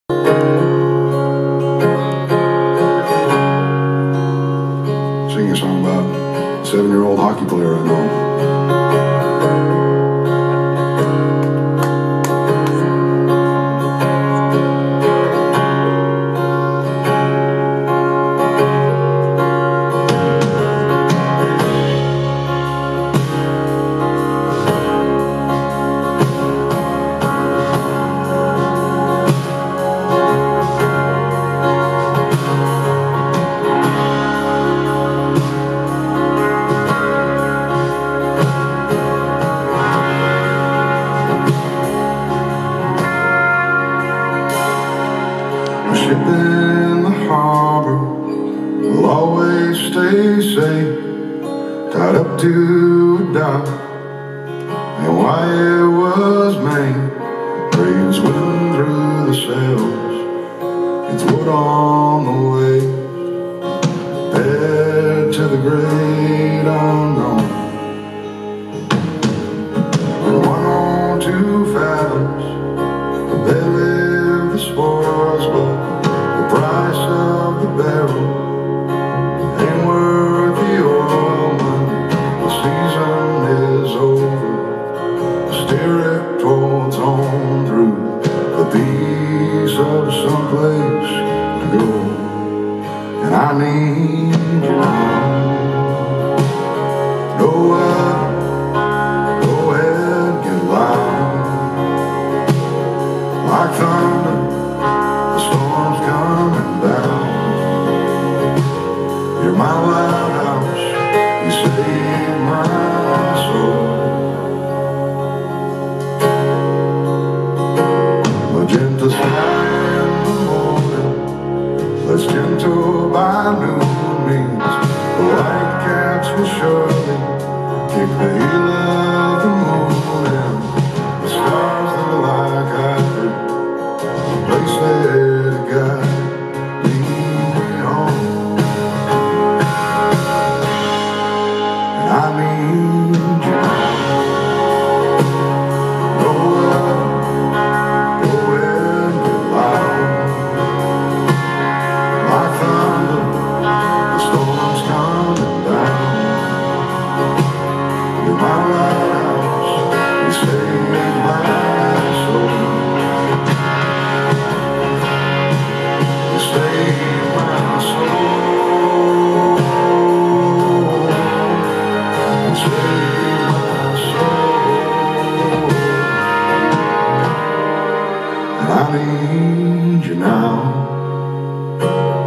Singing a song about a 7-year-old hockey player I know. Ship in the harbor will always stay safe, tied up to a dock, and why it was made. Waves whipping through the sails, it's wood on the way, head to the great unknown. And 102 fathoms, they live the spoils, but the price of the barrel ain't worth the oil when the season is over. Steer it towards home through the peace of someplace to go. And I need you now. Go up, go ahead, get loud. Like thunder, the storm's coming down. You're my lighthouse, you save my soul. Magenta sky in the morning, less gentle by noon means the white caps will surely kick the heel of the moon, and the stars that are like ivory place there to guide me home. And I need you now. Go up, go ahead, get loud. Like thunder, the storm's coming down. You're my lighthouse, you save my soul. Save my soul, save my soul, and I need you now.